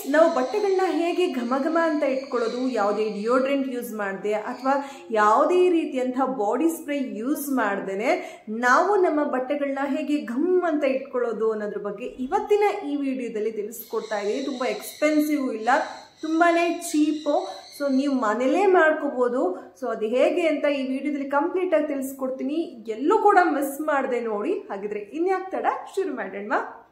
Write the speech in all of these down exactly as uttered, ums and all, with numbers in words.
ನಾವು ಬಟ್ಟೆಗಳನ್ನ ಹೇಗೆ ಘಮ ಘಮ ಅಂತ ಇಟ್ಕೊಳ್ಳೋದು, ಯಾವುದೇ ಡಿಯೋಡ್ರೆಂಟ್ ಯೂಸ್ ಮಾಡದೆ ಅಥವಾ ಯಾವುದೇ ರೀತಿಯಂತಹ ಬಾಡಿ ಸ್ಪ್ರೇ ಯೂಸ್ ಮಾಡ್ದೇನೆ ನಾವು ನಮ್ಮ ಬಟ್ಟೆಗಳನ್ನ ಹೇಗೆ ಘಮ್ ಅಂತ ಇಟ್ಕೊಳ್ಳೋದು ಅನ್ನೋದ್ರ ಬಗ್ಗೆ ಇವತ್ತಿನ ಈ ವಿಡಿಯೋದಲ್ಲಿ ತಿಳಿಸ್ಕೊಡ್ತಾ ಇದ್ದೀನಿ. ತುಂಬ ಎಕ್ಸ್ಪೆನ್ಸಿವ್ ಇಲ್ಲ, ತುಂಬಾನೇ ಚೀಪು. ಸೊ ನೀವು ಮನೇಲೇ ಮಾಡ್ಕೋಬಹುದು. ಸೊ ಅದು ಹೇಗೆ ಅಂತ ಈ ವಿಡಿಯೋದಲ್ಲಿ ಕಂಪ್ಲೀಟ್ ಆಗಿ ತಿಳಿಸ್ಕೊಡ್ತೀನಿ. ಎಲ್ಲೂ ಕೂಡ ಮಿಸ್ ಮಾಡದೆ ನೋಡಿ. ಹಾಗಿದ್ರೆ ಇನ್ಯಾಕ್ ತಡ, ಶುರು ಮಾಡೋಣ.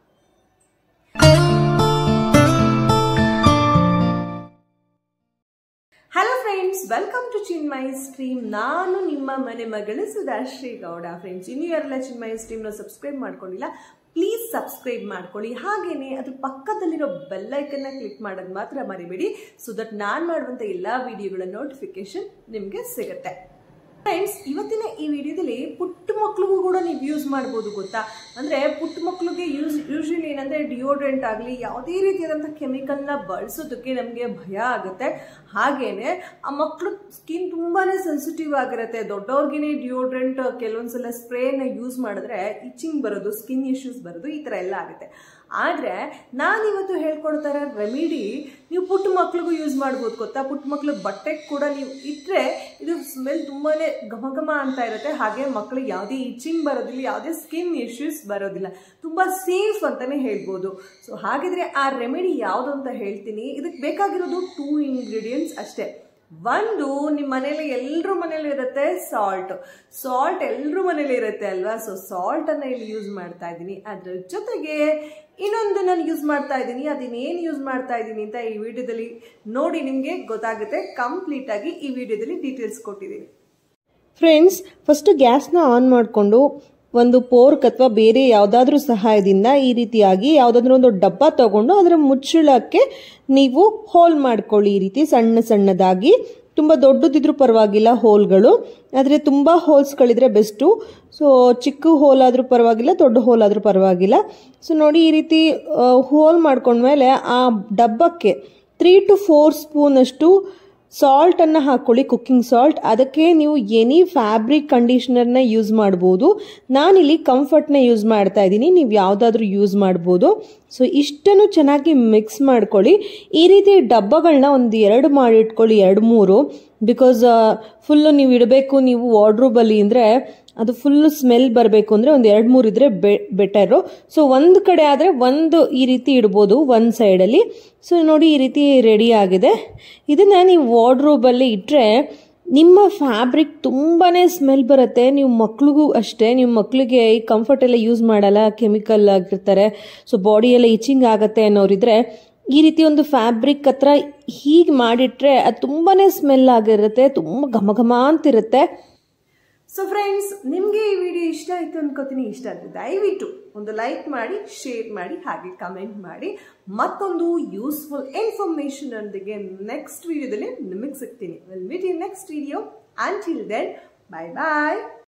Hello friends, welcome to Chinmayi stream. ನಾನು ನಿಮ್ಮ ಮನೆ ಮಗಳು ಸುಧಾಶ್ರೀ ಗೌಡ. ಫ್ರೆಂಡ್ಸ್, ಇನ್ನೂ ಯಾರೆಲ್ಲ ಚಿನ್ಮಯಿ ಸ್ಟ್ರೀಮ್ನ ಸಬ್ಸ್ಕ್ರೈಬ್ ಮಾಡ್ಕೊಂಡಿಲ್ಲ, ಪ್ಲೀಸ್ ಸಬ್ಸ್ಕ್ರೈಬ್ ಮಾಡ್ಕೊಳ್ಳಿ. ಹಾಗೇನೆ ಅದ್ರ ಪಕ್ಕದಲ್ಲಿರೋ ಬೆಲ್ ಐಕನ್ನ ಕ್ಲಿಕ್ ಮಾಡೋದು ಮಾತ್ರ ಮರಿಬೇಡಿ, ಸೊ ದಟ್ ನಾನು ಮಾಡುವಂಥ ಎಲ್ಲ ವಿಡಿಯೋಗಳ ನೋಟಿಫಿಕೇಶನ್ ನಿಮಗೆ ಸಿಗುತ್ತೆ. ಫ್ರೆಂಡ್ಸ್, ಇವತ್ತಿನ ಈ ವಿಡಿಯೋದಲ್ಲಿ ಪುಟ್ಟ ಮಕ್ಳಿಗೂ ಕೂಡ ನೀವು ಯೂಸ್ ಮಾಡ್ಬೋದು. ಗೊತ್ತಾ, ಅಂದರೆ ಪುಟ್ಟ ಮಕ್ಳಿಗೆ ಯೂಸ್ ಯೂಶಲಿ ಏನಂದರೆ ಡಿಯೋಡ್ರೆಂಟ್ ಆಗಲಿ ಯಾವುದೇ ರೀತಿಯಾದಂಥ ಕೆಮಿಕಲ್ನ ಬಳಸೋದಕ್ಕೆ ನಮಗೆ ಭಯ ಆಗುತ್ತೆ. ಹಾಗೇನೆ ಆ ಮಕ್ಕಳು ಸ್ಕಿನ್ ತುಂಬಾ ಸೆನ್ಸಿಟಿವ್ ಆಗಿರುತ್ತೆ. ದೊಡ್ಡವ್ರಿಗೇ ಡಿಯೋಡ್ರೆಂಟ್ ಕೆಲವೊಂದ್ಸಲ ಸ್ಪ್ರೇನ ಯೂಸ್ ಮಾಡಿದ್ರೆ ಇಚಿಂಗ್ ಬರೋದು, ಸ್ಕಿನ್ ಇಶ್ಯೂಸ್ ಬರೋದು, ಈ ಥರ ಎಲ್ಲ ಆಗುತ್ತೆ. ಆದರೆ ನಾನಿವತ್ತು ಹೇಳ್ಕೊಡ್ತಾ ಇರೋ ರೆಮಿಡಿ ನೀವು ಪುಟ್ಟ ಮಕ್ಳಿಗೂ ಯೂಸ್ ಮಾಡ್ಬೋದು. ಗೊತ್ತಾ, ಪುಟ್ಟ ಮಕ್ಳಿಗೆ ಬಟ್ಟೆಗೆ ಕೂಡ ನೀವು ಇಟ್ಟರೆ ಇದು ಸ್ಮೆಲ್ ತುಂಬಾ ಘಮ ಘಮ ಅಂತ ಇರುತ್ತೆ. ಹಾಗೆ ಮಕ್ಕಳಿಗೆ ಯಾವುದೇ ಇಚಿಂಗ್ ಬರೋದಿಲ್ಲ, ಯಾವುದೇ ಸ್ಕಿನ್ ಇಶ್ಯೂಸ್ ಬರೋದಿಲ್ಲ. ತುಂಬ ಸೇಫ್ ಅಂತಲೇ ಹೇಳ್ಬೋದು. ಸೊ ಹಾಗಿದ್ರೆ ಆ ರೆಮಿಡಿ ಯಾವುದು ಅಂತ ಹೇಳ್ತೀನಿ. ಇದಕ್ಕೆ ಬೇಕಾಗಿರೋದು ಟೂ ಇಂಗ್ರೀಡಿಯೆಂಟ್ಸ್ ಅಷ್ಟೇ. ಒಂದು, ನಿಮ್ಮ ಮನೇಲಿ ಎಲ್ಲರ ಮನೇಲಿ ಇರುತ್ತೆ ಸಾಲ್ಟ್. ಸಾಲ್ಟ್ ಎಲ್ಲರ ಮನೇಲಿ ಇರುತ್ತೆ ಅಲ್ವಾ. ಸೊ ಸಾಲ್ಟ್ ಅನ್ನ ಇಲ್ಲಿ ಯೂಸ್ ಮಾಡ್ತಾ ಇದ್ದೀನಿ. ಅದ್ರ ಜೊತೆಗೆ ಇನ್ನೊಂದು ನಾನು ಯೂಸ್ ಮಾಡ್ತಾ ಇದ್ದೀನಿ. ಅದನ್ನೇನು ಯೂಸ್ ಮಾಡ್ತಾ ಇದ್ದೀನಿ ಅಂತ ಈ ವಿಡಿಯೋದಲ್ಲಿ ನೋಡಿ ನಿಮಗೆ ಗೊತ್ತಾಗುತ್ತೆ. ಕಂಪ್ಲೀಟ್ ಆಗಿ ಈ ವಿಡಿಯೋದಲ್ಲಿ ಡೀಟೇಲ್ಸ್ ಕೊಟ್ಟಿದ್ದೀನಿ. ಫ್ರೆಂಡ್ಸ್, ಫಸ್ಟ್ ಗ್ಯಾಸ್ನ ಆನ್ ಮಾಡಿಕೊಂಡು ಒಂದು ಪೋರ್ಕ್ ಅಥವಾ ಬೇರೆ ಯಾವುದಾದ್ರೂ ಸಹಾಯದಿಂದ ಈ ರೀತಿಯಾಗಿ ಯಾವುದಾದ್ರೂ ಒಂದು ಡಬ್ಬ ತಗೊಂಡು ಅದರ ಮುಚ್ಚಳಕ್ಕೆ ನೀವು ಹೋಲ್ ಮಾಡ್ಕೊಳ್ಳಿ. ಈ ರೀತಿ ಸಣ್ಣ ಸಣ್ಣದಾಗಿ, ತುಂಬ ದೊಡ್ಡದಿದ್ರೂ ಪರವಾಗಿಲ್ಲ ಹೋಲ್ಗಳು, ಆದರೆ ತುಂಬ ಹೋಲ್ಸ್ಗಳಿದ್ರೆ ಬೆಸ್ಟು. ಸೊ ಚಿಕ್ಕ ಹೋಲ್ ಆದರೂ ಪರವಾಗಿಲ್ಲ, ದೊಡ್ಡ ಹೋಲ್ ಆದರೂ ಪರವಾಗಿಲ್ಲ. ಸೊ ನೋಡಿ, ಈ ರೀತಿ ಹೋಲ್ ಮಾಡ್ಕೊಂಡ್ಮೇಲೆ ಆ ಡಬ್ಬಕ್ಕೆ ತ್ರೀ ಟು ಫೋರ್ ಸ್ಪೂನ್ ಅಷ್ಟು ಸಾಲ್ಟ್ ಅನ್ನ ಹಾಕೊಳ್ಳಿ, ಕುಕ್ಕಿಂಗ್ ಸಾಲ್ಟ್. ಅದಕ್ಕೆ ನೀವು ಎನಿ ಫ್ಯಾಬ್ರಿಕ್ ಕಂಡೀಷನರ್ನ ಯೂಸ್ ಮಾಡ್ಬೋದು. ನಾನಿಲ್ಲಿ ಕಂಫರ್ಟ್ನ ಯೂಸ್ ಮಾಡ್ತಾ ಇದ್ದೀನಿ, ನೀವು ಯಾವುದಾದ್ರೂ ಯೂಸ್ ಮಾಡ್ಬೋದು. ಸೊ ಇಷ್ಟನ್ನು ಚೆನ್ನಾಗಿ ಮಿಕ್ಸ್ ಮಾಡ್ಕೊಳ್ಳಿ. ಈ ರೀತಿ ಡಬ್ಬಗಳನ್ನ ಒಂದು ಎರಡು ಮಾಡಿ ಇಟ್ಕೊಳ್ಳಿ, ಎರಡು ಮೂರು. ಬಿಕಾಸ್ ಫುಲ್ಲು ನೀವು ಇಡಬೇಕು ನೀವು ವಾರ್ಡ್ರೋಬಲ್ಲಿ ಅಂದರೆ ಅದು ಫುಲ್ಲು ಸ್ಮೆಲ್ ಬರಬೇಕು ಅಂದರೆ ಒಂದು ಎರಡು ಮೂರು ಇದ್ರೆ ಬೆ ಬೆಟರು. ಸೊ ಒಂದು ಕಡೆ ಆದರೆ ಒಂದು ಈ ರೀತಿ ಇಡ್ಬೋದು, ಒಂದು ಸೈಡಲ್ಲಿ. ಸೊ ನೋಡಿ, ಈ ರೀತಿ ರೆಡಿ ಆಗಿದೆ. ಇದನ್ನು ನೀವು ವಾರ್ಡ್ರೋಬಲ್ಲಿ ಇಟ್ಟರೆ ನಿಮ್ಮ ಫ್ಯಾಬ್ರಿಕ್ ತುಂಬಾ ಸ್ಮೆಲ್ ಬರುತ್ತೆ. ನೀವು ಮಕ್ಳಿಗೂ ಅಷ್ಟೇ, ನೀವು ಮಕ್ಕಳಿಗೆ ಈ ಕಂಫರ್ಟ್ ಎಲ್ಲ ಯೂಸ್ ಮಾಡಲ್ಲ, ಕೆಮಿಕಲ್ ಆಗಿರ್ತಾರೆ, ಸೊ ಬಾಡಿಯೆಲ್ಲ ಇಚಿಂಗ್ ಆಗುತ್ತೆ ಅನ್ನೋರಿದ್ರೆ ಈ ರೀತಿ ಒಂದು ಫ್ಯಾಬ್ರಿಕ್ ಹತ್ರ ಹೀಗೆ ಮಾಡಿಟ್ರೆ ಅದು ತುಂಬಾ ಸ್ಮೆಲ್ ಆಗಿರುತ್ತೆ, ತುಂಬ ಘಮ ಘಮ ಅಂತಿರುತ್ತೆ. ಸೊ ಫ್ರೆಂಡ್ಸ್, ನಿಮಗೆ ಈ ವಿಡಿಯೋ ಇಷ್ಟ ಆಯಿತು ಅನ್ಕೋತೀನಿ. ಇಷ್ಟ ಆದರೆ ದಯವಿಟ್ಟು ಒಂದು ಲೈಕ್ ಮಾಡಿ, ಶೇರ್ ಮಾಡಿ, ಹಾಗೆ ಕಮೆಂಟ್ ಮಾಡಿ. ಮತ್ತೊಂದು ಯೂಸ್ಫುಲ್ ಇನ್ಫಾರ್ಮೇಶನ್ ಒಂದಿಗೆ ನೆಕ್ಸ್ಟ್ ವಿಡಿಯೋದಲ್ಲಿ ನಿಮಗೆ ಸಿಗ್ತೀನಿ. Will meet in next video. Until then, bye bye.